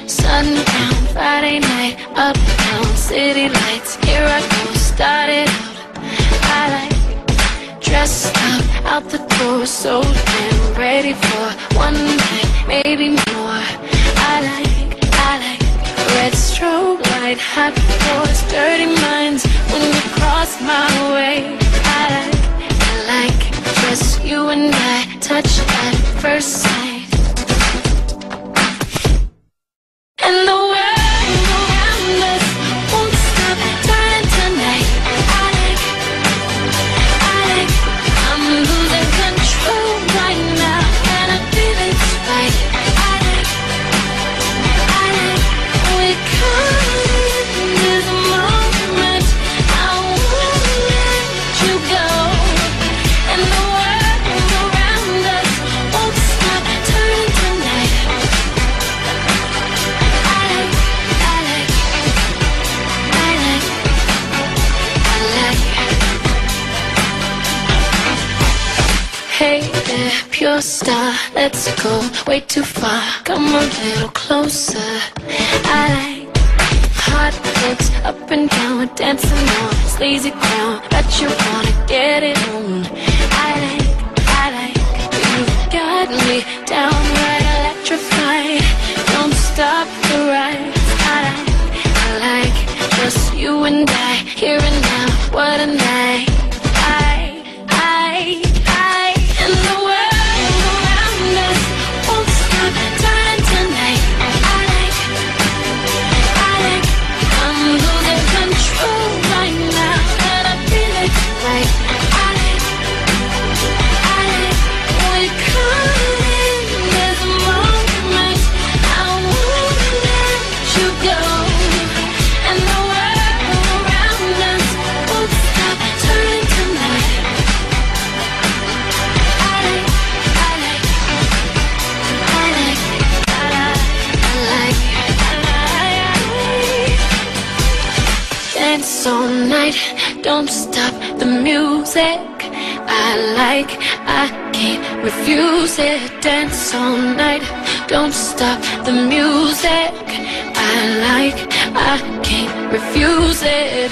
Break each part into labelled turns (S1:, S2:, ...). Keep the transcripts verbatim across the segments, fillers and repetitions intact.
S1: Sundown, Friday night, uptown, city lights. Here I go, started out. I like dressed up, out the door, so damn ready for one night, maybe more. I like, I like red strobe light, hot doors, dirty minds when you cross my way. I like, I like just you and I, touch at first sight. And the world around us won't stop turning tonight. I like, I like, I'm losing control right now, and I feel it's right. I like, I like, we're caught in this moment. I won't let you go. And the world around us won't stop turning tonight. Hey there, pure star, let's go way too far. Come a little closer. I like hot hips up and down, we're dancing on sleazy ground. Bet you wanna get it on. I like, I like, you've got me downright electrified. Don't stop the ride. I like, I like, just you and I, here and now. What a night. I, I, I. And the world around us won't stop turning tonight. I like, I like, I'm losing control right now, and I feel it right. I like, I like, we're caught in this moment. I won't let you go. And the world around us won't stop turning tonight. Dance all night, don't stop the music. I like, I can't refuse it. Dance all night, don't stop the music. I like, I can't refuse it.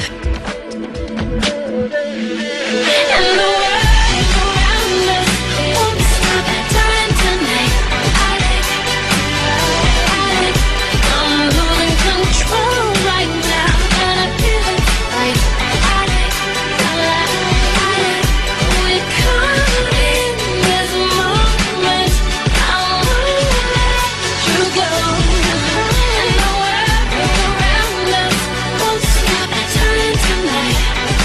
S1: And the world around us won't stop turning tonight. I like, I like, I'm losing control right now, and I feel it right. I like, I like, I like, we're caught in this moment. I won't let you go. And the world around us won't stop turning tonight.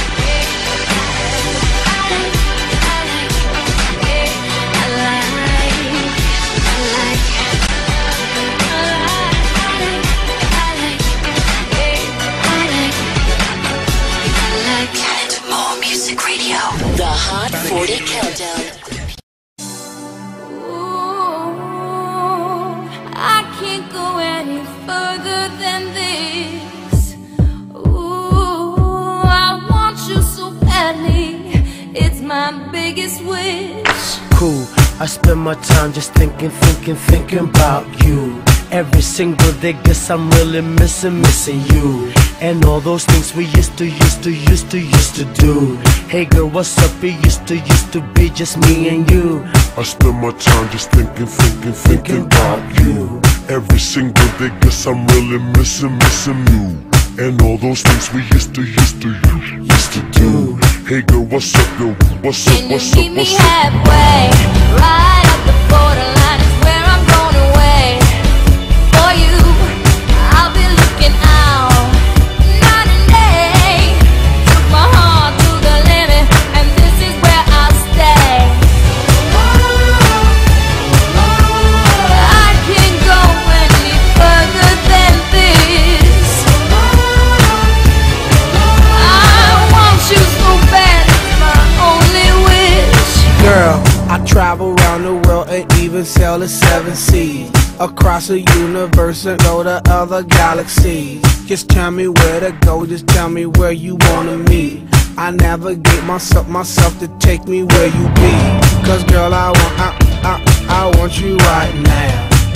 S2: The Hot forty Countdown.
S3: Ooh, I can't go any further than this. Ooh, I want you so badly. It's my biggest wish.
S4: Cool, I spend my time just thinking, thinking, thinking about you. Every single day, guess I'm really missing, missing you. And all those things we used to, used to, used to, used to do. Hey girl, what's up? It used to, used to be just me and you.
S5: I spend my time just thinking, thinking, thinking about you. Every single day, guess I'm really missing, missing you. And all those things we used to, used to, used to do. Hey girl, what's up, yo? What's up, what's up,
S3: Can you meet me
S5: what's up?
S3: halfway? Right at the borderline is where I'm going away. For you, I'll be looking out night and day. Took my heart to the limit, and this is where I'll stay. I can't go any further than this. I want you so bad, it's my only wish.
S4: Girl, I travel around the world and even sail the seven seas. Across the universe and go to other galaxies. Just tell me where to go, just tell me where you wanna meet. I navigate myself, myself to take me where you be. Cause girl, I want, I, I, I want you right now.